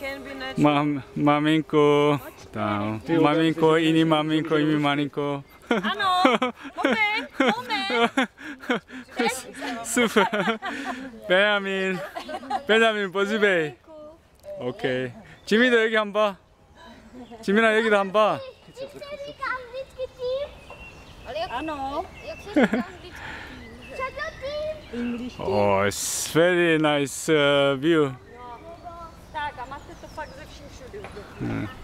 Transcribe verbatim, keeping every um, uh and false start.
Mam, maminko. Tam. Maminko, ini maminko, ini maminko. Ano, moment, moment. Super. Benjamin. Benjamin, 보지베. 오케이. 지민도 여기 한 번 봐. 지민아 여기도 한 번 봐. Ano. Oh, it's very nice uh, view. Tak, a máte to fakt ze vším všude. Hmm.